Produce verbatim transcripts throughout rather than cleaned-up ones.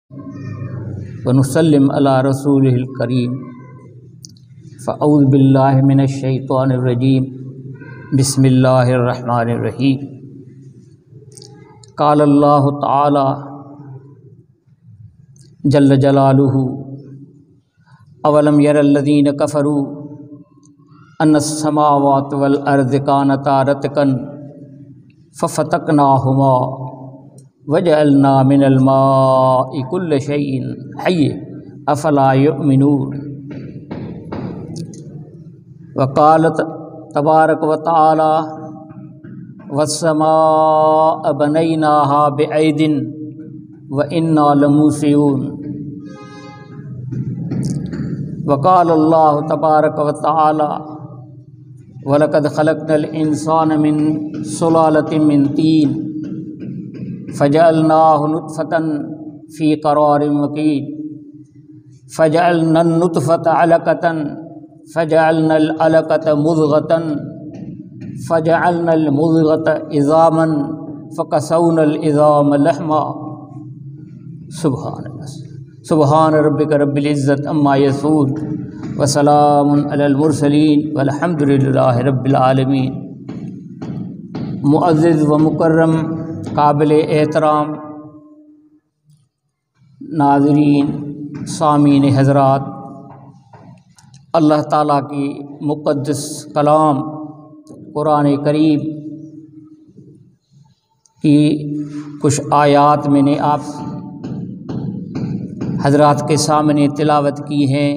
ونسلم علی رسولہ الکریم فاعوذ باللہ من الشیطان الرجیم بسم اللہ الرحمن الرحیم قال اللہ تعالی جل جلالہ اولم یر الذین کفروا ان السماوات والارض کانتا رتقا ففتقناہما وجعلنا من الماء كل شيء حي افلا يؤمنون وقال تبارک و تعالی والسماء بنيناها بعید وإنا لموسعون وقال اللہ تبارک و تعالی وَلَقَدْ خَلَقْنَا الْإِنسَانَ مِنْ سُلَالَةٍ مِنْ طِينٍ فَجَعَلْنَاهُ نُطْفَةً فِي قَرَارٍ مَكِينٍ فَجَعَلْنَا النُّطْفَةَ عَلَقَةً فَجَعَلْنَا الْعَلَقَةَ مُضْغَةً فَجَعَلْنَا الْمُضْغَةَ عِظَامًا فَكَسَوْنَا الْعِظَامَ لَحْمًا سبحان اللہ سبحان ربک رب العزت عما یصفون وسلام علی المرسلین والحمد للہ رب العالمین۔ معزز و مکرم قابل احترام ناظرین سامعین حضرات، اللہ تعالیٰ کی مقدس کلام قرآن کریم کی کچھ آیات میں نے آپ حضرات کے سامنے تلاوت کی ہیں۔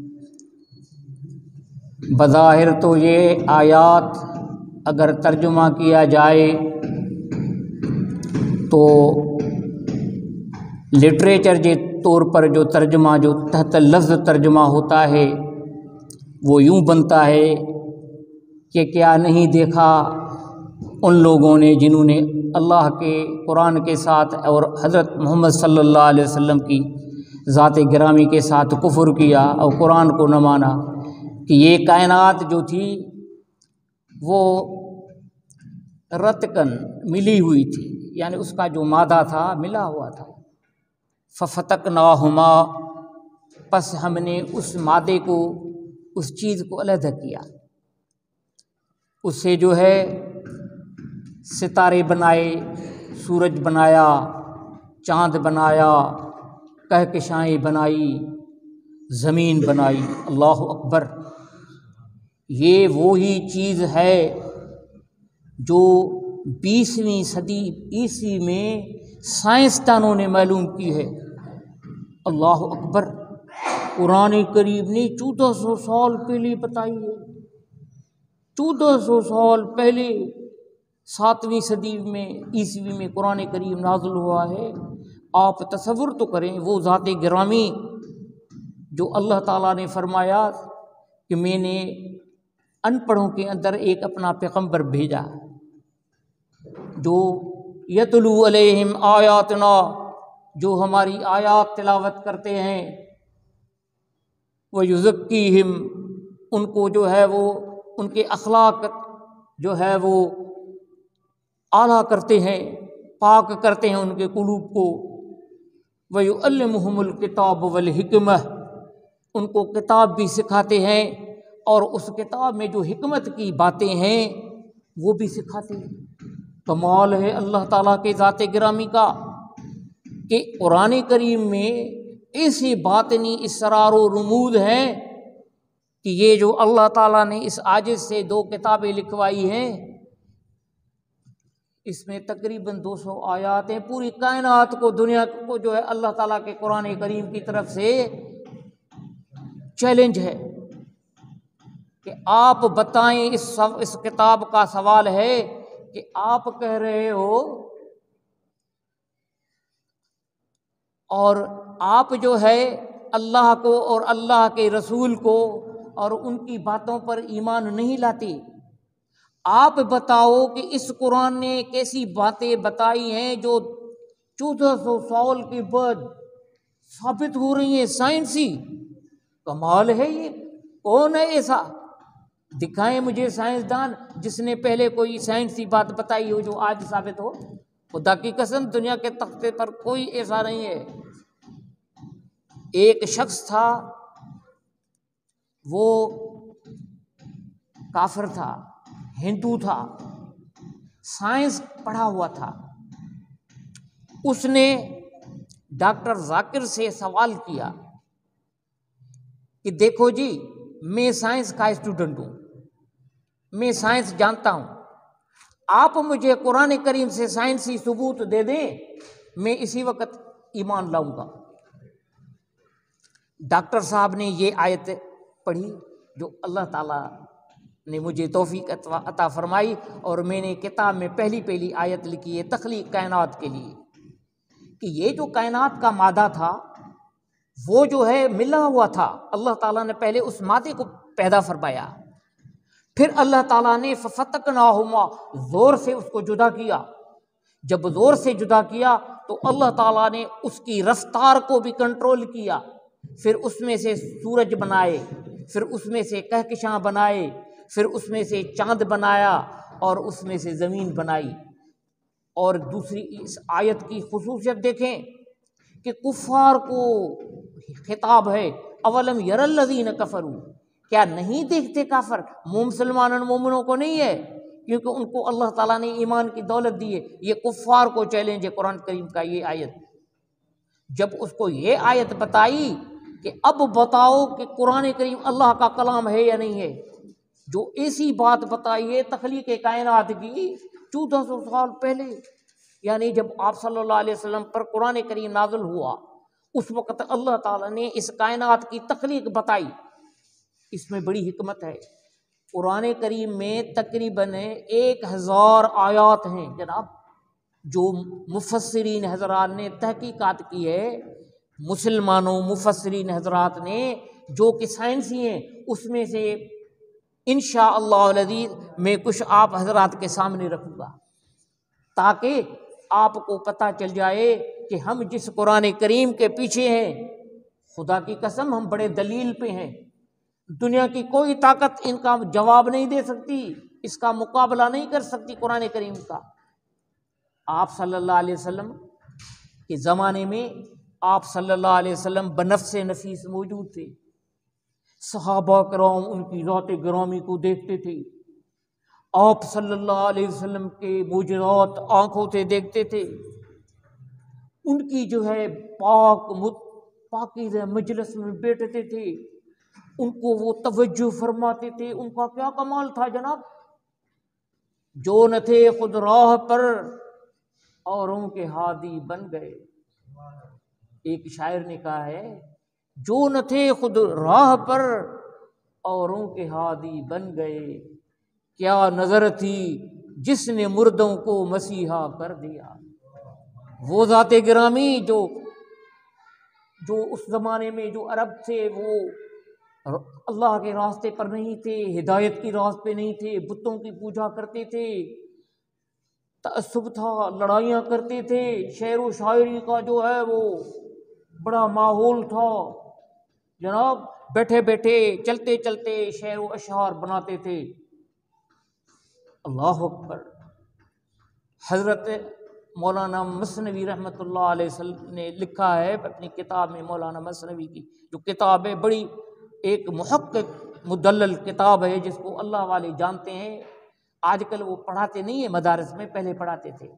بظاہر تو یہ آیات اگر ترجمہ کیا جائے تو لٹریچر کے طور پر جو ترجمہ جو تحت لفظ ترجمہ ہوتا ہے وہ یوں بنتا ہے کہ کیا نہیں دیکھا ان لوگوں نے جنہوں نے اللہ کے قرآن کے ساتھ اور حضرت محمد صلی اللہ علیہ وسلم کی ذات گرامی کے ساتھ کفر کیا اور قرآن کو نہ مانا، کہ یہ کائنات جو تھی وہ رتقن ملی ہوئی تھی، یعنی اس کا جو مادہ تھا ملا ہوا تھا۔ ففتقناہما، پس ہم نے اس مادے کو اس چیز کو علیحدہ کیا، اس سے جو ہے ستارے بنائے، سورج بنایا، چاند بنایا، کہکشائیں بنائی، زمین بنائی۔ اللہ اکبر! یہ وہی چیز ہے جو بیسویں صدی عیسوی میں سائنسدانوں نے معلوم کی ہے۔ اللہ اکبر! قرآن کریم نے چودہ سو سال پہلے بتائی ہے، چودہ سو سال پہلے ساتویں صدی میں عیسوی میں قرآن کریم نازل ہوا ہے۔ آپ تصور تو کریں وہ ذات گرامی جو اللہ تعالیٰ نے فرمایا کہ میں نے ان پڑھوں کے اندر ایک اپنا پیغمبر بھیجا جو یتلو علیہم آیاتنا، جو ہماری آیات تلاوت کرتے ہیں، ویزکیہم، ان کو جو ہے وہ ان کے اخلاق جو ہے وہ اعلیٰ کرتے ہیں، پاک کرتے ہیں ان کے قلوب کو، وَيُعَلِّمُهُمُ الْكِتَابَ وَالْحِكْمَةَ، ان کو کتاب بھی سکھاتے ہیں اور اس کتاب میں جو حکمت کی باتیں ہیں وہ بھی سکھاتے ہیں۔ کمال ہے اللہ تعالیٰ کے ذات گرامی کا کہ قرآن کریم میں ایسی باطنی اسرار و رموز ہیں کہ یہ جو اللہ تعالیٰ نے اس عاجز سے دو کتابیں لکھوائی ہیں، اس میں تقریباً دو سو آیات ہیں۔ پوری کائنات کو، دنیا کو جو ہے اللہ تعالیٰ کے قرآن کریم کی طرف سے چیلنج ہے کہ آپ بتائیں، اس اس کتاب کا سوال ہے کہ آپ کہہ رہے ہو اور آپ جو ہے اللہ کو اور اللہ کے رسول کو اور ان کی باتوں پر ایمان نہیں لاتے۔ آپ بتاؤ کہ اس قرآن نے کیسی باتیں بتائی ہیں جو چودہ سو سال کے بعد ثابت ہو رہی ہیں سائنسی۔ کمال ہے، یہ کون ہے ایسا؟ دکھائیں مجھے سائنسدان جس نے پہلے کوئی سائنسی بات بتائی ہو جو آج ثابت ہو۔ خدا کی قسم دنیا کے تختے پر کوئی ایسا نہیں ہے۔ ایک شخص تھا، وہ کافر تھا، ہندو تھا، سائنس پڑھا ہوا تھا۔ اس نے ڈاکٹر ذاکر سے سوال کیا کہ دیکھو جی، میں سائنس کا اسٹوڈنٹ ہوں، میں سائنس جانتا ہوں، آپ مجھے قرآن کریم سے سائنسی ثبوت دے دیں، میں اسی وقت ایمان لاؤں گا۔ ڈاکٹر صاحب نے یہ آیت پڑھی جو اللہ تعالیٰ نے مجھے توفیق عطا فرمائی، اور میں نے کتاب میں پہلی پہلی آیت لکھی ہے تخلیق کائنات کے لیے، کہ یہ جو کائنات کا مادہ تھا وہ جو ہے ملا ہوا تھا، اللہ تعالیٰ نے پہلے اس مادے کو پیدا فرمایا، پھر اللہ تعالیٰ نے فَفَتَقْنَاهُمَا زور سے اس کو جدا کیا۔ جب زور سے جدا کیا تو اللہ تعالیٰ نے اس کی رفتار کو بھی کنٹرول کیا، پھر اس میں سے سورج بنائے، پھر اس میں سے کہکشاں بنائے، پھر اس میں سے چاند بنایا، اور اس میں سے زمین بنائی۔ اور دوسری اس آیت کی خصوصیت دیکھیں کہ کفار کو خطاب ہے، اولم یر الذین کفروا، کیا نہیں دیکھتے کافر؟ مسلمان اور مومنوں کو نہیں ہے، کیونکہ ان کو اللہ تعالیٰ نے ایمان کی دولت دی ہے۔ یہ کفار کو چیلنج ہے قرآن کریم کا یہ آیت۔ جب اس کو یہ آیت بتائی کہ اب بتاؤ کہ قرآن کریم اللہ کا کلام ہے یا نہیں ہے، جو ایسی بات بتائی ہے تخلیق کائنات کی چودہ سو سال پہلے، یعنی جب آپ صلی اللہ علیہ وسلم پر قرآن کریم نازل ہوا اس وقت اللہ تعالیٰ نے اس کائنات کی تخلیق بتائی۔ اس میں بڑی حکمت ہے۔ قرآن کریم میں تقریباً ایک ہزار آیات ہیں جناب، جو مفسرین حضرات نے تحقیقات کی ہے، مسلمانوں مفسرین حضرات نے جو کہ سائنسی ہیں، اس میں سے انشاءاللہ العزیز میں کچھ آپ حضرات کے سامنے رکھوں گا، تاکہ آپ کو پتہ چل جائے کہ ہم جس قرآن کریم کے پیچھے ہیں، خدا کی قسم ہم بڑے دلیل پہ ہیں۔ دنیا کی کوئی طاقت ان کا جواب نہیں دے سکتی، اس کا مقابلہ نہیں کر سکتی قرآن کریم کا۔ آپ صلی اللہ علیہ وسلم کے زمانے میں آپ صلی اللہ علیہ وسلم بنفس نفیس موجود تھے، صحابہ کرام ان کی ذات گرامی کو دیکھتے تھے، آپ صلی اللہ علیہ وسلم کے معجزات آنکھوں سے دیکھتے تھے، ان کی جو ہے پاک پاکیزہ مجلس میں بیٹھتے تھے، ان کو وہ توجہ فرماتے تھے۔ ان کا کیا کمال تھا جناب، جو نہ تھے خود راہ پر اوروں کے ہادی بن گئے۔ ایک شاعر نے کہا ہے، جو نہ تھے خود راہ پر اوروں کے ہادی بن گئے، کیا نظر تھی جس نے مردوں کو مسیحا کر دیا۔ وہ ذات گرامی جو جو اس زمانے میں جو عرب تھے وہ اللہ کے راستے پر نہیں تھے، ہدایت کی راہ پہ نہیں تھے، بتوں کی پوجا کرتے تھے، تعصب تھا، لڑائیاں کرتے تھے، شعر و شاعری کا جو ہے وہ بڑا ماحول تھا جناب، بیٹھے بیٹھے چلتے چلتے شعر و اشعار بناتے تھے۔ اللہ اکبر۔ حضرت مولانا مثنوی رحمۃ اللہ علیہ وسلم نے لکھا ہے اپنی کتاب میں، مولانا مثنوی کی جو کتاب ہے بڑی ایک محقق مدلل کتاب ہے جس کو اللہ والے جانتے ہیں، آج کل وہ پڑھاتے نہیں ہیں مدارس میں، پہلے پڑھاتے تھے۔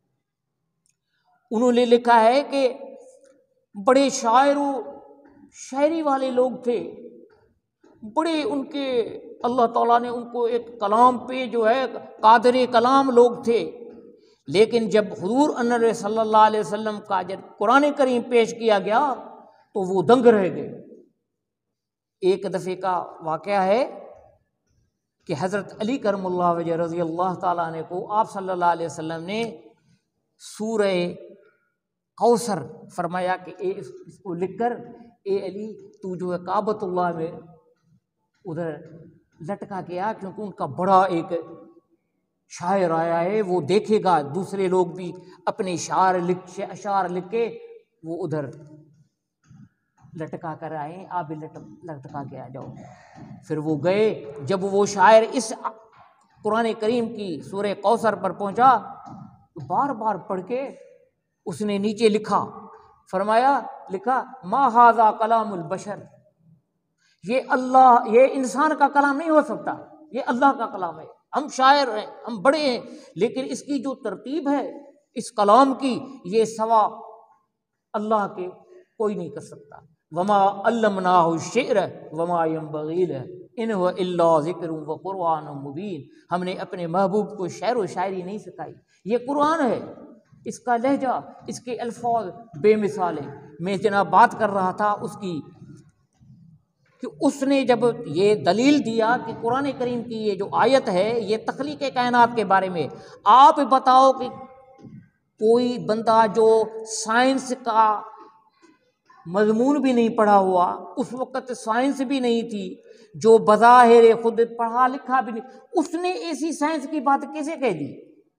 انہوں نے لکھا ہے کہ بڑے شاعر و شاعری والے لوگ تھے، بڑے ان کے اللہ تعالیٰ نے ان کو ایک کلام پہ جو ہے قادر کلام لوگ تھے، لیکن جب حضور انور صلی اللہ علیہ وسلم کا جب قرآن کریم پیش کیا گیا تو وہ دنگ رہ گئے۔ ایک دفعے کا واقعہ ہے کہ حضرت علی کرم اللہ وجہ رضی اللہ تعالیٰ عنہ کو آپ صلی اللہ علیہ وسلم نے سورہ کوثر فرمایا کہ اے اس کو لکھ کر اے علی تو جو ہے کعبۃ اللہ میں ادھر لٹکا کے آ، کیونکہ ان کا بڑا ایک شاعر آیا ہے، وہ دیکھے گا، دوسرے لوگ بھی اپنے شعر لکھ اشعار لکھ کے وہ ادھر لٹکا کر آئے، آپ بھی لٹکا کے آ جاؤ۔ پھر وہ گئے، جب وہ شاعر اس قرآن کریم کی سورہ کوثر پر پہنچا تو بار بار پڑھ کے اس نے نیچے لکھا فرمایا لکھا ما ھذا کلام البشر، یہ اللہ یہ انسان کا کلام نہیں ہو سکتا، یہ اللہ کا کلام ہے۔ ہم شاعر ہیں، ہم بڑے ہیں، لیکن اس کی جو ترتیب ہے اس کلام کی، یہ سوا اللہ کے کوئی نہیں کر سکتا۔ وما علمناہ الشعر وما ينبغی لہ ان هو الا ذکر وقرآن مبین، ہم نے اپنے محبوب کو شعر و شاعری نہیں سکھائی، یہ قرآن ہے، اس کا لہجہ، اس کے الفاظ بے مثال ہیں۔ میں جناب بات کر رہا تھا اس کی کہ اس نے جب یہ دلیل دیا کہ قرآن کریم کی یہ جو آیت ہے یہ تخلیق کائنات کے بارے میں، آپ بتاؤ کہ کوئی بندہ جو سائنس کا مضمون بھی نہیں پڑھا ہوا، اس وقت سائنس بھی نہیں تھی، جو بظاہر خود پڑھا لکھا بھی نہیں، اس نے ایسی سائنس کی بات کیسے کہہ دی؟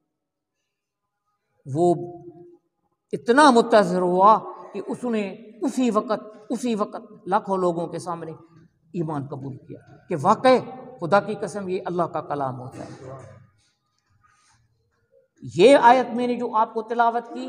وہ اتنا متاثر ہوا کہ اس نے اسی وقت اسی وقت لاکھوں لوگوں کے سامنے ایمان قبول کیا کہ واقعی خدا کی قسم یہ اللہ کا کلام ہوتا ہے۔ یہ آیت میں نے جو آپ کو تلاوت کی،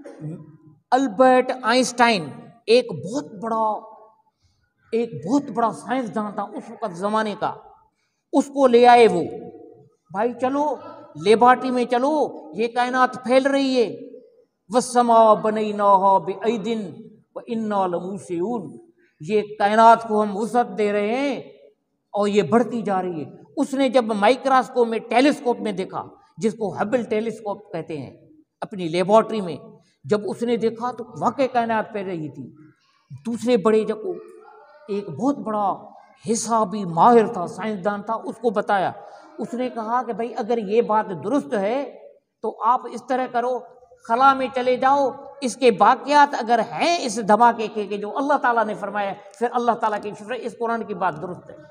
البرٹ آئنسٹائن ایک بہت بڑا ایک بہت بڑا سائنسداں تھا اس وقت زمانے کا، اس کو لے آئے وہ، بھائی چلو لیبارٹری میں چلو، یہ کائنات پھیل رہی ہے، والسماء بنیناہا بأید وإنا لموسعون، یہ کائنات کو ہم وسعت دے رہے ہیں اور یہ بڑھتی جا رہی ہے۔ اس نے جب مائکروسکوپ میں ٹیلیسکوپ میں دیکھا، جس کو ہبل ٹیلیسکوپ کہتے ہیں، اپنی لیبارٹری میں جب اس نے دیکھا تو واقعی کائنات پھیل رہی تھی۔ دوسرے بڑے جب ایک بہت بڑا حسابی ماہر تھا، سائنسدان تھا، اس کو بتایا، اس نے کہا کہ بھائی اگر یہ بات درست ہے تو آپ اس طرح کرو، خلا میں چلے جاؤ، اس کے باقیات اگر ہیں اس دھماکے کے کہ جو اللہ تعالیٰ نے فرمایا، پھر اللہ تعالیٰ کی شکر ہے اس قرآن کی بات درست ہے۔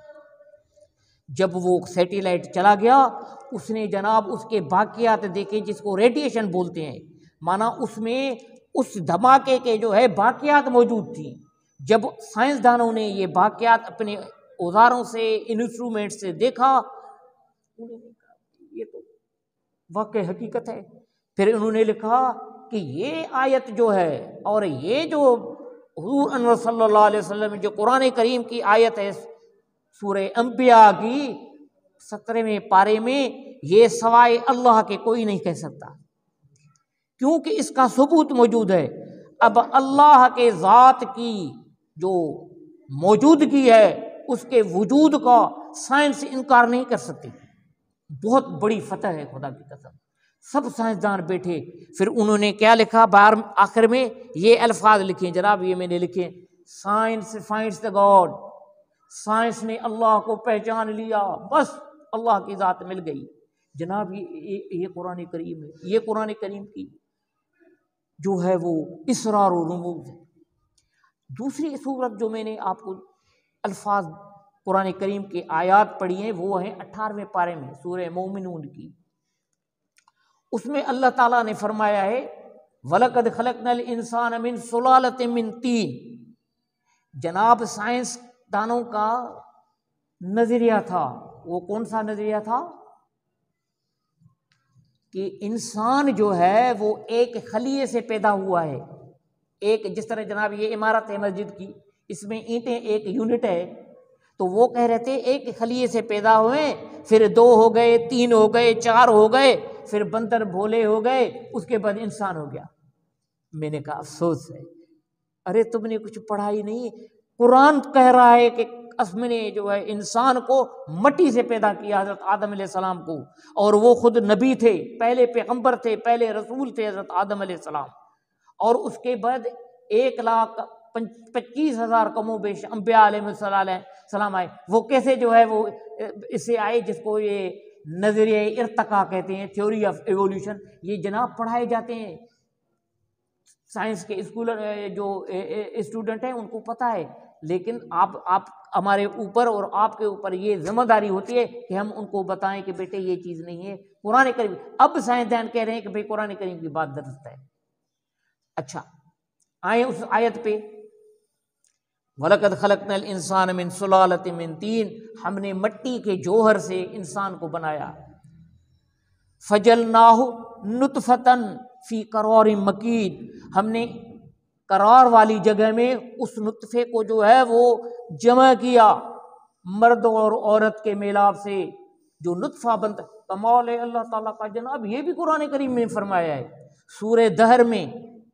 جب وہ سیٹیلائٹ چلا گیا، اس نے جناب اس کے باقیات دیکھے، جس کو ریڈیشن بولتے ہیں، مانا اس میں اس دھماکے کے جو ہے باقیات موجود تھیں۔ جب سائنسدانوں نے یہ باقیات اپنے اوزاروں سے، انسٹرومنٹ سے دیکھا، انہوں نے کہا یہ تو واقع حقیقت ہے۔ پھر انہوں نے لکھا کہ یہ آیت جو ہے اور یہ جو حضور انور صلی اللہ علیہ وسلم جو قرآن کریم کی آیت ہے سورہ انبیاء کی سترہویں پارے میں، یہ سوائے اللہ کے کوئی نہیں کہہ سکتا، کیونکہ اس کا ثبوت موجود ہے۔ اب اللہ کے ذات کی جو موجودگی ہے، اس کے وجود کا سائنس انکار نہیں کر سکتی۔ بہت بڑی فتح ہے خدا کی قسم۔ سب سائنسدان بیٹھے، پھر انہوں نے کیا لکھا، بار آخر میں یہ الفاظ لکھے جناب، یہ میں نے لکھے، science finds the God, science نے اللہ کو پہچان لیا، بس اللہ کی ذات مل گئی۔ جناب یہ یہ قرآن کریم ہے، یہ قرآن کریم کی جو ہے وہ اسرار و رموز ہے۔ دوسری صورت جو میں نے آپ کو الفاظ قرآن کریم کے آیات پڑھی ہیں، وہ ہیں اٹھارہویں پارے میں سورہ مومنون کی۔ اس میں اللہ تعالیٰ نے فرمایا ہے وَلَقَدْ خَلَقْنَا الْإِنسَانَ مِنْ سُلَالَةٍ مِّن طِينٍ۔ جناب سائنس دانوں کا نظریہ تھا، وہ کون سا نظریہ تھا؟ کہ انسان جو ہے وہ ایک خلیے سے پیدا ہوا ہے، ایک جس طرح جناب یہ عمارت ہے مسجد کی، اس میں اینٹیں ایک یونٹ ہے، تو وہ کہہ رہے تھے ایک خلیے سے پیدا ہوئے، پھر دو ہو گئے، تین ہو گئے، چار ہو گئے، پھر بندر بھولے ہو گئے، اس کے بعد انسان ہو گیا۔ میں نے کہا افسوس ہے، ارے تم نے کچھ پڑھا ہی نہیں۔ قرآن کہہ رہا ہے کہ اس نے جو ہے انسان کو مٹی سے پیدا کیا، حضرت آدم علیہ السلام کو، اور وہ خود نبی تھے، پہلے پیغمبر تھے، پہلے رسول تھے حضرت آدم علیہ السلام، اور اس کے بعد ایک لاکھ پچیس ہزار کم و بیش انبیاء علیہ السلام آئے۔ وہ کیسے جو ہے وہ اس سے آئے، جس کو یہ نظریہ ارتقاء کہتے ہیں، تھیوری آف ایولیوشن، یہ جناب پڑھائے جاتے ہیں سائنس کے اسکول، جو اسٹوڈنٹ ہیں ان کو پتہ ہے، لیکن آپ آپ ہمارے اوپر اور آپ کے اوپر یہ ذمہ داری ہوتی ہے کہ ہم ان کو بتائیں کہ بیٹے یہ چیز نہیں ہے قرآن کریم۔ اب سائنسدان کہہ رہے ہیں کہ بھئی قرآن کریم کی بات درست ہے۔ اچھا آئیں اس آیت پہ، وَلَقَدْ خَلَقْنَا الْإِنسَانَ مِنْ سُلَالَةٍ مِّن طِينٍ، ہم نے مٹی کے جوہر سے انسان کو بنایا، فَجَعَلْنَاهُ نُطْفَةً فِي قَرَارٍ مَّكِينٍ، ہم نے قرار والی جگہ میں اس نطفے کو جو ہے وہ جمع کیا، مرد اور عورت کے میلاب سے جو نطفہ بنتا، کمال ہے اللہ تعالیٰ کا جناب۔ یہ بھی قرآن کریم میں فرمایا ہے سورہ دہر میں،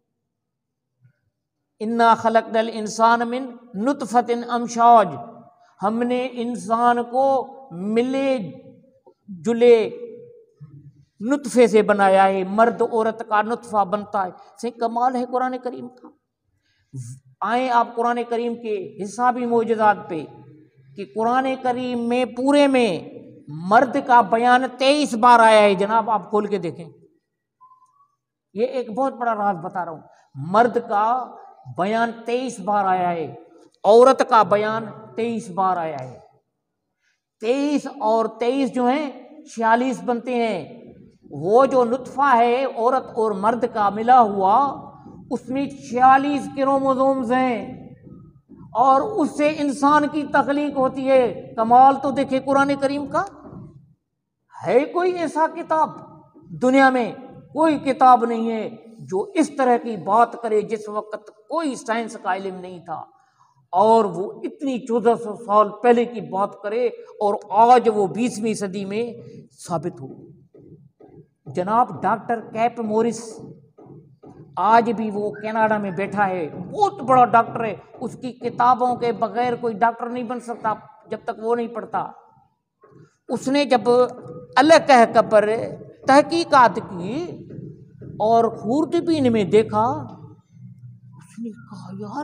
انا خلقنا الانسان من نطفۃ امشاج، ہم نے انسان کو ملے جلے نطفے سے بنایا ہے، مرد عورت کا نطفہ بنتا ہے، سے کمال ہے قرآن کریم کا۔ آئیں آپ قرآن کریم کے حسابی معجزات پہ کہ قرآن کریم میں پورے میں مرد کا بیان تیئیس بار آیا ہے جناب، آپ کھول کے دیکھیں، یہ ایک بہت بڑا راز بتا رہا ہوں، مرد کا بیان تیئیس بار آیا ہے، عورت کا بیان تیئیس بار آیا ہے، تیئیس اور تیئیس جو ہیں چھیالیس بنتے ہیں، وہ جو نطفہ ہے عورت اور مرد کا ملا ہوا اس میں چھیالیس کروموزومز ہیں اور اس سے انسان کی تخلیق ہوتی ہے۔ کمال تو دیکھیں قرآن کریم کا، ہے کوئی ایسا کتاب دنیا میں؟ کوئی کتاب نہیں ہے جو اس طرح کی بات کرے، جس وقت کوئی سائنس کا علم نہیں تھا اور وہ اتنی چودہ سو سال پہلے کی بات کرے اور آج وہ بیسویں صدی میں ثابت ہو۔ جناب ڈاکٹر کیپ موریس آج بھی وہ کینیڈا میں بیٹھا ہے، بہت بڑا ڈاکٹر ہے، اس کی کتابوں کے بغیر کوئی ڈاکٹر نہیں بن سکتا جب تک وہ نہیں پڑھتا۔ اس نے جب الکہف پر تحقیقات کی اور خوردبین میں دیکھا، اس نے کہا یار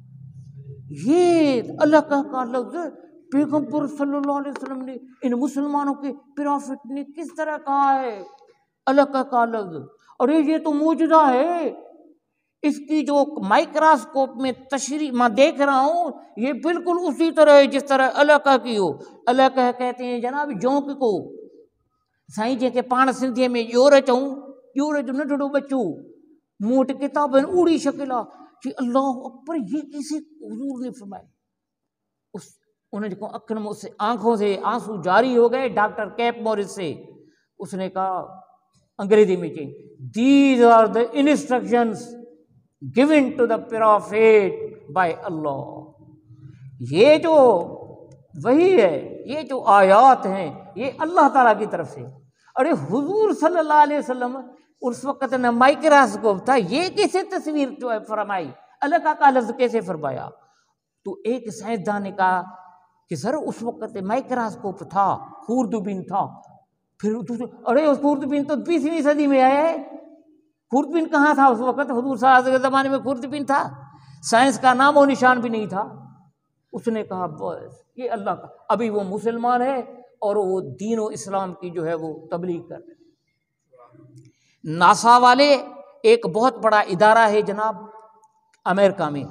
یہ الکہف کا لفظ پیغمبر صلی اللہ علیہ وسلم نے ان مسلمانوں کے پرافٹ نے کس طرح کہا ہے الکہف کا لفظ، اور یہ تو معجزہ ہے، اس کی جو مائکراسکوپ میں تشریح میں دیکھ رہا ہوں یہ بالکل اسی طرح ہے جس طرح الکہف کی ہو۔ الکہف کہتے ہیں جناب جونک کو، سائیں جی کے پان سندھی میں یور چوں یور جو نڈڑو بچو موٹ کتاب اوڑی شکلا کہ اللہ اکبر، یہ کسی حضور نے فرمایا۔ اس انہیں دیکھو اکھن سے آنکھوں سے آنسو جاری ہو گئے ڈاکٹر کیپ موریس سے۔ اس نے کہا انگریزی میں کہ these are the instructions given to the prophet by Allah, یہ جو وہی ہے، یہ جو آیات ہیں یہ اللہ تعالیٰ کی طرف سے۔ ارے حضور صلی اللہ علیہ وسلم اس وقت نہ مائکراسکوپ تھا، یہ کیسے تصویر جو ہے فرمائی، الکہف کا لفظ کیسے فرمایا؟ تو ایک سائنسدان نے کہا کہ سر اس وقت مائکراسکوپ تھا، خوردبین تھا، پھر ارے اس خوردبین تو بیسویں صدی میں آیا ہے، خوردبین کہاں تھا اس وقت؟ حضور صلی اللہ علیہ وسلم کے زمانے میں خوردبین تھا؟ سائنس کا نام و نشان بھی نہیں تھا۔ اس نے کہا بس یہ اللہ کا، ابھی وہ مسلمان ہے اور وہ دین و اسلام کی جو ہے وہ تبلیغ کر رہے۔ ناسا والے ایک بہت بڑا ادارہ ہے جناب امریکہ میں،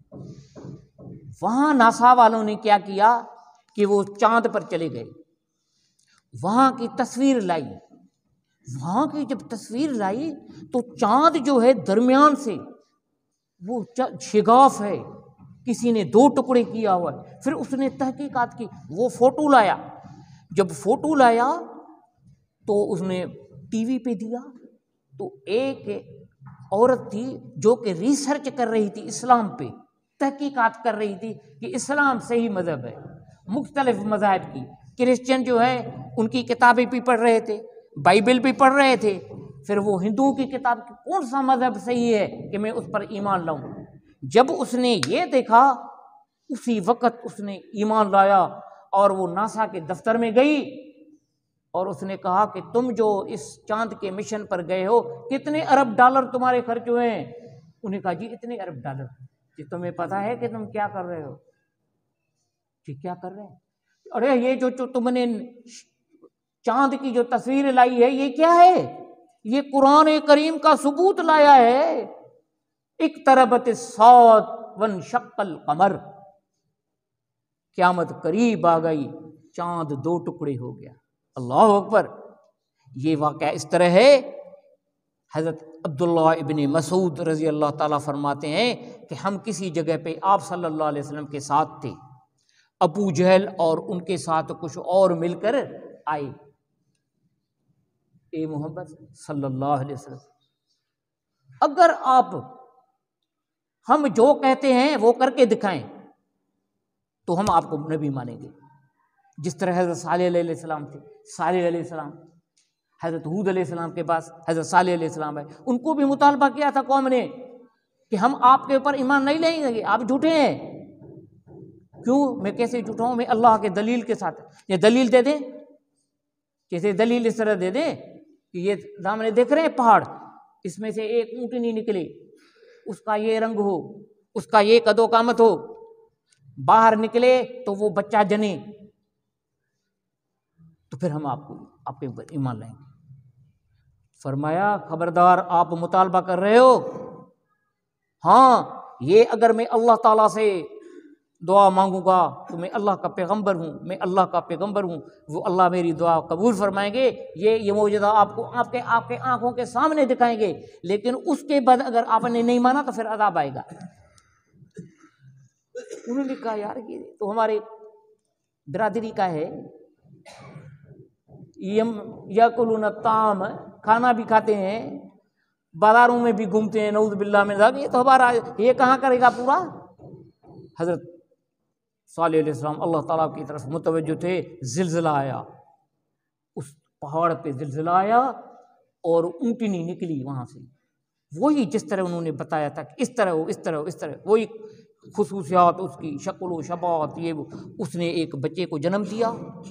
وہاں ناسا والوں نے کیا کیا کہ وہ چاند پر چلے گئے، وہاں کی تصویر لائی، وہاں کی جب تصویر لائی تو چاند جو ہے درمیان سے وہ شگاف ہے، کسی نے دو ٹکڑے کیا ہوا ہے۔ پھر اس نے تحقیقات کی، وہ فوٹو لایا، جب فوٹو لایا تو اس نے ٹی وی پہ دیا تو ایک عورت تھی جو کہ ریسرچ کر رہی تھی اسلام پہ، تحقیقات کر رہی تھی کہ اسلام صحیح مذہب ہے، مختلف مذاہب کی، کرسچن جو ہے ان کی کتابیں بھی پڑھ رہے تھے، بائبل بھی پڑھ رہے تھے، پھر وہ ہندوؤں کی کتاب کون سا مذہب صحیح ہے کہ میں اس پر ایمان لاؤں۔ جب اس نے یہ دیکھا اسی وقت اس نے ایمان لایا اور وہ ناسا کے دفتر میں گئی اور اس نے کہا کہ تم جو اس چاند کے مشن پر گئے ہو کتنے ارب ڈالر تمہارے خرچ ہوئے ہیں؟ انہیں کہا جی اتنے ارب ڈالر۔ کہ تمہیں پتا ہے کہ تم کیا کر رہے ہو؟ کہ کیا کر رہے ہیں؟ ارے یہ جو, جو تم نے چاند کی جو تصویر لائی ہے یہ کیا ہے؟ یہ قرآن کریم کا ثبوت لایا ہے۔ اقتربت الساعۃ وانشق القمر، قیامت قریب آ گئی، چاند دو ٹکڑے ہو گیا۔ اللہ اکبر۔ یہ واقعہ اس طرح ہے، حضرت عبداللہ ابن مسعود رضی اللہ تعالیٰ فرماتے ہیں کہ ہم کسی جگہ پہ آپ صلی اللہ علیہ وسلم کے ساتھ تھے، ابو جہل اور ان کے ساتھ کچھ اور مل کر آئے، اے محمد صلی اللہ علیہ وسلم اگر آپ ہم جو کہتے ہیں وہ کر کے دکھائیں تو ہم آپ کو نبی مانیں گے. جس طرح حضرت صالح علیہ السلام تھے، صالح علیہ السلام، حضرت ہود علیہ السلام کے پاس حضرت صالح علیہ السلام ہے، ان کو بھی مطالبہ کیا تھا قوم نے کہ ہم آپ کے اوپر ایمان نہیں لیں گے، آپ جھوٹے ہیں. کیوں؟ میں کیسے جھوٹا ہوں؟ میں اللہ کے دلیل کے ساتھ. یہ دلیل دے دیں، کیسے دلیل اس طرح دے دیں کہ یہ سامنے دیکھ رہے ہیں پہاڑ، اس میں سے ایک اونٹنی نکلے، اس کا یہ رنگ ہو، اس کا یہ قد و قامت ہو، باہر نکلے تو وہ بچہ جنے، تو پھر ہم آپ کو آپ کے اوپر ایمان لائیں گے. فرمایا خبردار، آپ مطالبہ کر رہے ہو، ہاں یہ اگر میں اللہ تعالیٰ سے دعا مانگوں گا تو میں اللہ کا پیغمبر ہوں، میں اللہ کا پیغمبر ہوں، وہ اللہ میری دعا قبول فرمائیں گے، یہ یہ معجزہ آپ کو آپ کے آپ کے آنکھوں کے سامنے دکھائیں گے. لیکن اس کے بعد اگر آپ نے نہیں مانا تو پھر عذاب آئے گا. انہوں نے کہا یار یہ تو ہمارے برادری کا ہے، یاکلون الطعام، کھانا بھی کھاتے ہیں، بازاروں میں بھی گھومتے ہیں، نعوذ باللہ من ذالک، یہ تو ہمارا یہ کہاں کرے گا پورا. حضرت صالح علیہ السلام اللہ تعالیٰ کی طرف متوجہ تھے. زلزلہ آیا، اس پہاڑ پہ زلزلہ آیا اور اونٹنی نکلی وہاں سے، وہی جس طرح انہوں نے بتایا تھا کہ اس طرح ہو، اس طرح ہو، اس طرح، وہی خصوصیات اس کی، شکل و شباہت، یہ وہ. اس نے ایک بچے کو جنم دیا.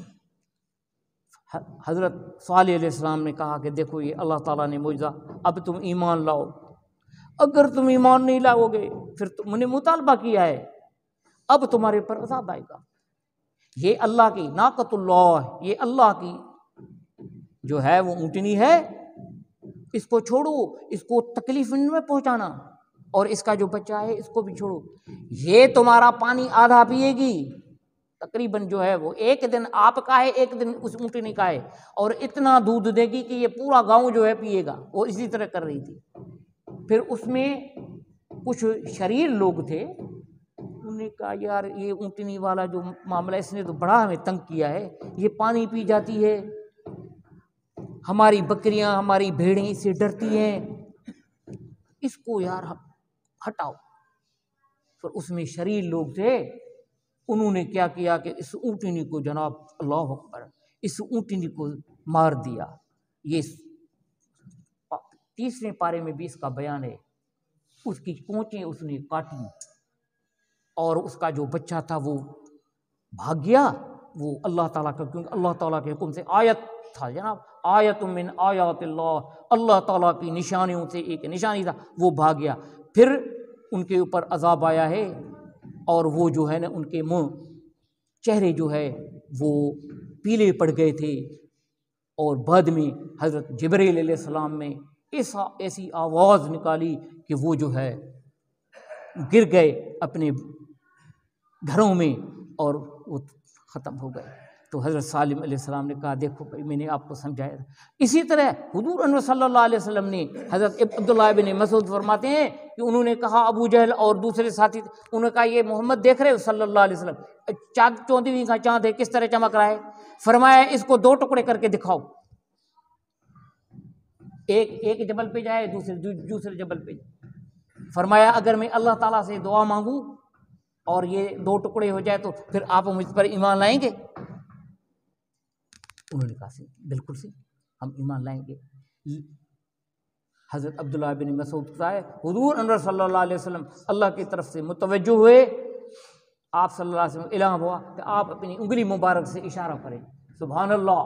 حضرت صالح علیہ السلام نے کہا کہ دیکھو یہ اللہ تعالیٰ نے معجزہ، اب تم ایمان لاؤ. اگر تم ایمان نہیں لاؤ گے پھر تم نے مطالبہ کیا ہے، اب تمہارے پر عذاب آئے گا. یہ اللہ کی ناقۃ اللہ، یہ اللہ کی جو ہے وہ اونٹنی ہے، اس کو چھوڑو، اس کو تکلیف میں پہنچانا، اور اس کا جو بچہ ہے اس کو بھی چھوڑو. یہ تمہارا پانی آدھا پیے گی تقریباً، جو ہے وہ ایک دن آپ کا ہے، ایک دن اس اونٹنی کا ہے، اور اتنا دودھ دے گی کہ یہ پورا گاؤں جو ہے پیے گا. وہ اسی طرح کر رہی تھی. پھر اس میں کچھ شریر لوگ تھے، انہوں نے کہا یار یہ اونٹنی والا جو معاملہ، اس نے تو بڑا ہمیں تنگ کیا ہے، یہ پانی پی جاتی ہے، ہماری بکریاں ہماری بھیڑیں اس سے ڈرتی ہیں، اس کو یار ہٹاؤ. پھر اس میں شریر لوگ تھے، انہوں نے کیا کیا کہ اس اونٹنی کو، جناب اللہ اکبر، اس اونٹنی کو مار دیا. یہ تیسرے پارے میں بھی اس کا بیان ہے. اس کی پونچیں اس نے کاٹی اور اس کا جو بچہ تھا وہ بھاگ گیا. وہ اللہ تعالیٰ کا، کیونکہ اللہ تعالیٰ کے حکم سے آیت تھا جناب، آیت من آیات اللہ، اللہ تعالیٰ کی نشانیوں سے ایک نشانی تھا، وہ بھاگ گیا. پھر ان کے اوپر عذاب آیا ہے، اور وہ جو ہے نا ان کے منہ چہرے جو ہے وہ پیلے پڑ گئے تھے. اور بعد میں حضرت جبرائیل علیہ السلام نے ایسا ایسی آواز نکالی کہ وہ جو ہے گر گئے اپنے گھروں میں اور وہ ختم ہو گئے. تو حضرت صالح علیہ السلام نے کہا دیکھو بھائی میں نے آپ کو سمجھایا تھا. اسی طرح حضور انور صلی اللہ علیہ وسلم نے، حضرت عبداللہ بن مسعود فرماتے ہیں کہ انہوں نے کہا، ابو جہل اور دوسرے ساتھی، انہوں نے کہا یہ محمد دیکھ رہے ہو صلی اللہ علیہ وسلم، چاند چودھویں کا چاند ہے، کس طرح چمک رہا ہے. فرمایا اس کو دو ٹکڑے کر کے دکھاؤ، ایک ایک جبل پہ جائے، دوسرے دوسرے جبل پہ جائے. فرمایا اگر میں اللہ تعالیٰ سے دعا مانگوں اور یہ دو ٹکڑے ہو جائے تو پھر آپ مجھ پر ایمان لائیں گے؟ انہوں نے کہا سی بالکل سی، ہم ایمان لائیں گے. حضرت عبداللہ بن مسعود کا ہے، حضور انور صلی اللہ علیہ وسلم اللہ کی طرف سے متوجہ ہوئے، آپ صلی اللہ علیہ وسلم اعلان ہوا کہ آپ اپنی انگلی مبارک سے اشارہ کریں. سبحان اللہ.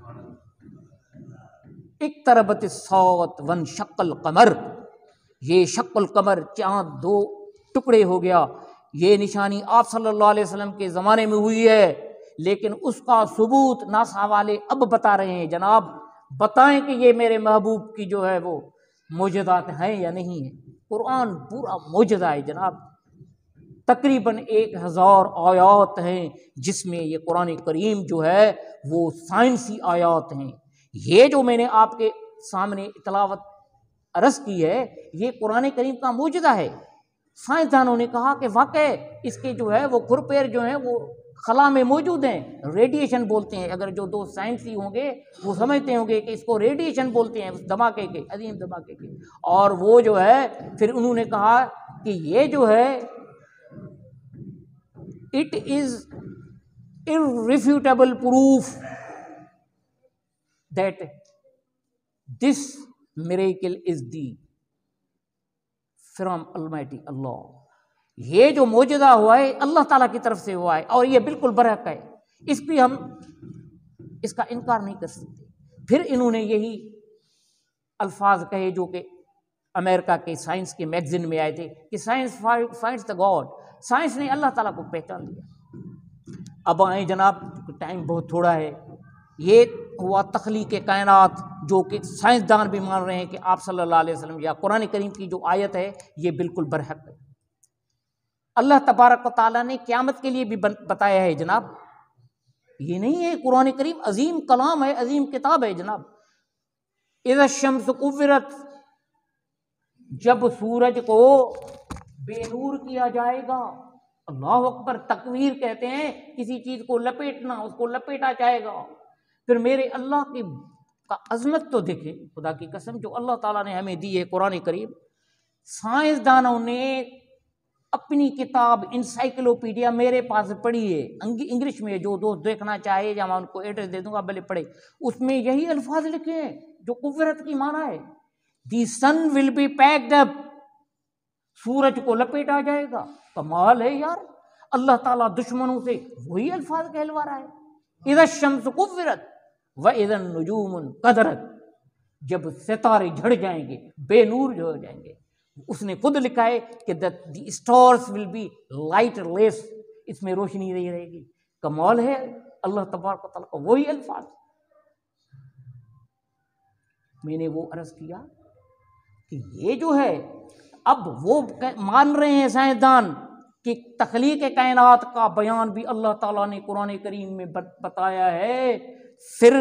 اقتربت الساعۃ وانشق القمر، یہ شق القمر، چاند دو ٹکڑے ہو گیا. یہ نشانی آپ صلی اللہ علیہ وسلم کے زمانے میں ہوئی ہے، لیکن اس کا ثبوت ناسا والے اب بتا رہے ہیں. جناب بتائیں کہ یہ میرے محبوب کی جو ہے وہ معجزات ہیں یا نہیں ہیں. قرآن پورا معجزہ ہے جناب، تقریباً ایک ہزار آیات ہیں جس میں یہ قرآن کریم جو ہے وہ سائنسی آیات ہیں. یہ جو میں نے آپ کے سامنے تلاوت عرض کی ہے یہ قرآن کریم کا معجزہ ہے. سائنسدانوں نے کہا کہ واقع اس کے جو ہے وہ کھر پیر جو ہیں وہ خلا میں موجود ہیں، ریڈیشن بولتے ہیں. اگر جو دو سائنسی ہوں گے وہ سمجھتے ہوں گے کہ اس کو ریڈیشن بولتے ہیں، اس دھماکے کے، عظیم دھماکے کے. اور وہ جو ہے پھر انہوں نے کہا کہ یہ جو ہے it is irrefutable proof that this miracle is the from Almighty Allah. یہ جو معجزہ ہوا ہے اللہ تعالیٰ کی طرف سے ہوا ہے اور یہ بالکل برحق ہے، اس پہ ہم اس کا انکار نہیں کر سکتے. پھر انہوں نے یہی الفاظ کہے جو کہ امریکہ کے سائنس کے میگزین میں آئے تھے کہ science finds the God, science نے اللہ تعالیٰ کو پہچان لیا. اب آئیں جناب، ٹائم بہت تھوڑا ہے. یہ ہوا تخلیق کائنات جو کہ سائنسدان بھی مان رہے ہیں کہ آپ صلی اللہ علیہ وسلم یا قرآن کریم کی جو آیت ہے یہ بالکل برحق ہے. اللہ تبارک و تعالیٰ نے قیامت کے لیے بھی بتایا ہے جناب، یہ نہیں ہے. قرآن کریم عظیم کلام ہے، عظیم کتاب ہے جناب. اذا الشمس کورت، جب سورج کو بے نور کیا جائے گا. اللہ اکبر، تکویر کہتے ہیں کسی چیز کو لپیٹنا، اس کو لپیٹا جائے گا. پھر میرے اللہ کی کا عظمت تو دیکھیں، خدا کی قسم جو اللہ تعالیٰ نے ہمیں دی ہے قرآن کریم. سائنسدانوں نے اپنی کتاب انسائکلوپیڈیا میرے پاس پڑھی ہے انگلش میں، جو دوست دیکھنا چاہے یا میں ان کو ایڈریس دے دوں گا بھلے پڑھے. اس میں یہی الفاظ لکھے ہیں جو قوت کی معنی ہے. دی سن ول بی پیکڈ اپ، سورج کو لپیٹا جائے گا. کمال ہے یار، اللہ تعالیٰ دشمنوں سے وہی الفاظ کہلوا رہا ہے. اذا الشمس کورت واذا النجوم انکدرت، جب ستارے جھڑ جائیں گے، بے نور جو ہو جائیں گے. اس نے خود لکھا ہے کہ the stars will be lightless, اس میں روشنی نہیں رہے گی. کمال ہے اللہ تبارک و تعالیٰ کا وہی الفاظ. میں نے وہ عرض کیا کہ یہ جو ہے اب وہ مان رہے ہیں سائنسدان کہ تخلیق کائنات کا بیان بھی اللہ تعالیٰ نے قرآن کریم میں بتایا ہے. پھر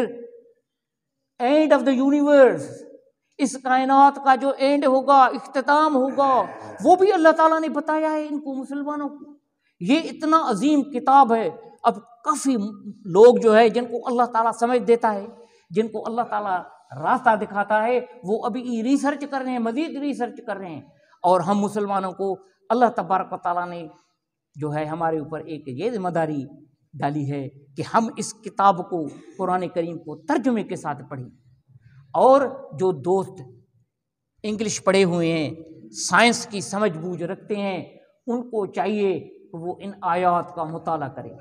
اینڈ آف دا یونیورس، اس کائنات کا جو اینڈ ہوگا، اختتام ہوگا، وہ بھی اللہ تعالیٰ نے بتایا ہے ان کو، مسلمانوں کو. یہ اتنا عظیم کتاب ہے. اب کافی لوگ جو ہے جن کو اللہ تعالیٰ سمجھ دیتا ہے، جن کو اللہ تعالیٰ راستہ دکھاتا ہے، وہ ابھی ریسرچ کر رہے ہیں، مزید ریسرچ کر رہے ہیں. اور ہم مسلمانوں کو اللہ تبارک و تعالیٰ نے جو ہے ہمارے اوپر ایک یہ ذمہ داری ڈالی ہے کہ ہم اس کتاب کو، قرآن کریم کو ترجمے کے ساتھ پڑھیں. اور جو دوست انگلش پڑھے ہوئے ہیں، سائنس کی سمجھ بوجھ رکھتے ہیں، ان کو چاہیے کہ وہ ان آیات کا مطالعہ کریں.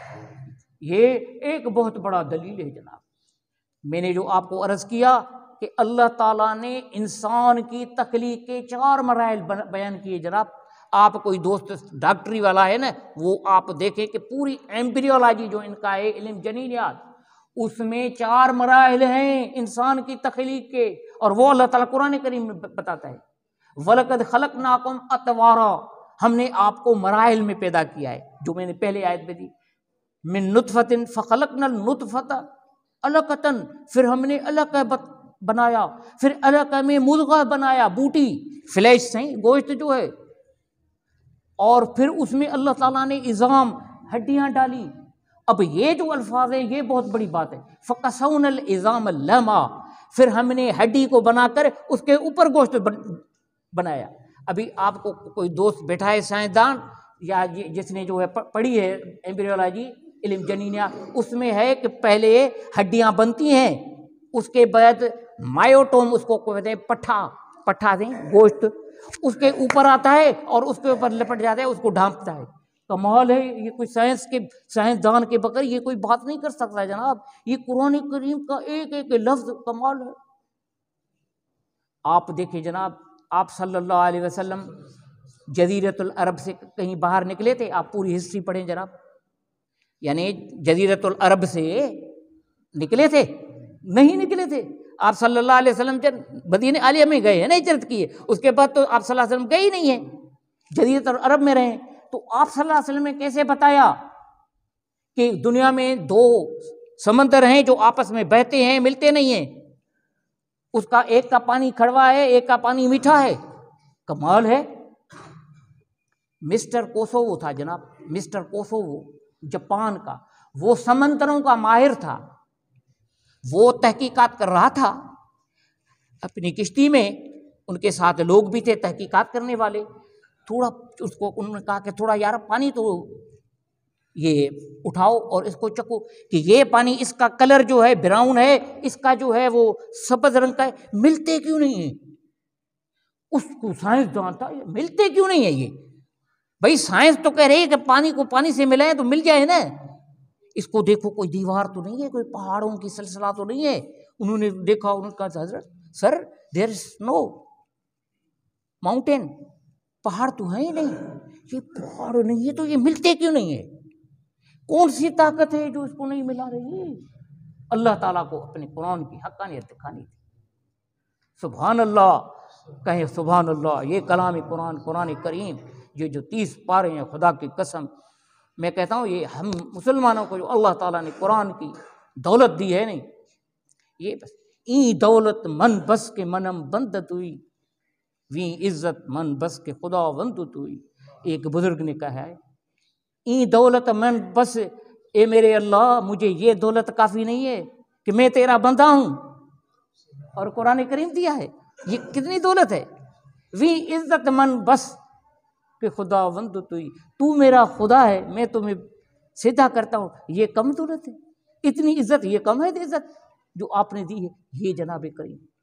یہ ایک بہت بڑا دلیل ہے جناب. میں نے جو آپ کو عرض کیا کہ اللہ تعالیٰ نے انسان کی تخلیق کے چار مراحل بیان کیے جناب. آپ کوئی دوست ڈاکٹری والا ہے نا، وہ آپ دیکھیں کہ پوری ایمبریولوجی جو ان کا ہے، علم جنینیات، اس میں چار مراحل ہیں انسان کی تخلیق کے، اور وہ اللہ تعالیٰ قرآن کریم میں بتاتا ہے. وَلَقَدْ خَلَقْنَاكُمْ أَطْوَارًا، ہم نے آپ کو مراحل میں پیدا کیا ہے، جو میں نے پہلے آیت میں دی. مِن نُطْفَةٍ فَخَلَقْنَا النُّطْفَةَ عَلَقَةً، پھر ہم نے علقہ بنایا، پھر علقہ میں مضغہ بنایا، بوٹی، فلیش سے گوشت جو ہے، اور پھر اس میں اللہ تعالیٰ نے عظام، ہڈیاں ڈالی. اب یہ جو الفاظ ہیں یہ بہت بڑی بات ہے. فَقَسَوْنَا الْعِظَامَ لَحْمًا، پھر ہم نے ہڈی کو بنا کر اس کے اوپر گوشت بنایا. ابھی آپ کو کوئی دوست بیٹھا ہے سائنسدان یا جس نے جو ہے پڑھی ہے ایمبریولوجی، علم جنینیا، اس میں ہے کہ پہلے ہڈیاں بنتی ہیں، اس کے بعد مائیوٹوم، اس کو کہتے ہیں پٹھا، پٹھا دیں گوشت، اس کے اوپر آتا ہے اور اس کے اوپر لپٹ جاتا ہے، اس کو ڈھانپتا ہے. کمال ہے. یہ کوئی سائنس کے سائنسدان کے بغیر یہ کوئی بات نہیں کر سکتا جناب. یہ قرآن کریم کا ایک ایک لفظ کمال ہے. آپ دیکھیں جناب، آپ صلی اللہ علیہ وسلم جزیرۃ العرب سے کہیں باہر نکلے تھے؟ آپ پوری ہسٹری پڑھیں جناب. یعنی جزیرۃ العرب سے نکلے تھے؟ نہیں نکلے تھے. آپ صلی اللہ علیہ وسلم جب مدینہ عالیہ میں گئے ہیں نا ہجرت کیے، اس کے بعد تو آپ صلی اللہ علیہ وسلم گئے ہی نہیں ہیں، جزیرۃ العرب میں رہے. تو آپ صلی اللہ علیہ وسلم نے کیسے بتایا کہ دنیا میں دو سمندر ہیں جو آپس میں بہتے ہیں، ملتے نہیں ہیں، اس کا ایک کا پانی کڑوا ہے، ایک کا پانی میٹھا ہے؟ کمال ہے. مسٹر کوسوو تھا جناب، مسٹر کوسوو جاپان کا، وہ سمندروں کا ماہر تھا، وہ تحقیقات کر رہا تھا اپنی کشتی میں، ان کے ساتھ لوگ بھی تھے تحقیقات کرنے والے۔ تھوڑا اس کو انہوں نے کہا کہ تھوڑا یار پانی تو یہ اٹھاؤ اور اس کو چکو کہ یہ پانی اس کا کلر جو ہے براؤن ہے، اس کا جو ہے وہ سبز رنگ کا ہے، ملتے کیوں نہیں ہیں؟ اس کو سائنس جانتا ہے ملتے کیوں نہیں ہے یہ؟ بھائی سائنس تو کہہ رہی ہے کہ پانی کو پانی سے ملائیں تو مل جائے نا، اس کو دیکھو کوئی دیوار تو نہیں ہے، کوئی پہاڑوں کی سلسلہ تو نہیں ہے۔ انہوں نے دیکھا، انہوں نے کہا حضرت سر دیر از نو ماؤنٹین، پہاڑ تو ہے ہی نہیں، یہ پہاڑ نہیں ہے تو یہ ملتے کیوں نہیں ہے؟ کون سی طاقت ہے جو اس کو نہیں ملا رہی ہے؟ اللہ تعالیٰ کو اپنے قرآن کی حقانیت دکھانی تھی۔ سبحان اللہ، کہیں سبحان اللہ۔ یہ کلام قرآن، قرآن کریم، یہ جو تیس پارے ہیں، خدا کی قسم میں کہتا ہوں، یہ ہم مسلمانوں کو جو اللہ تعالیٰ نے قرآن کی دولت دی ہے نہیں، یہ بس این دولت من بس کے منم بندت ہوئی، وی عزت من بس کے خدا بندت ہوئی۔ ایک بزرگ نے کہا ہے این دولت من بس، اے میرے اللہ مجھے یہ دولت کافی نہیں ہے کہ میں تیرا بندہ ہوں اور قرآن کریم دیا ہے، یہ کتنی دولت ہے۔ وی عزت من بس کہ خدا بند توئی، تو میرا خدا ہے میں تمہیں سجدہ کرتا ہوں، یہ کم دولت ہے؟ اتنی عزت، یہ کم ہے عزت جو آپ نے دی ہے؟ یہ جناب کریم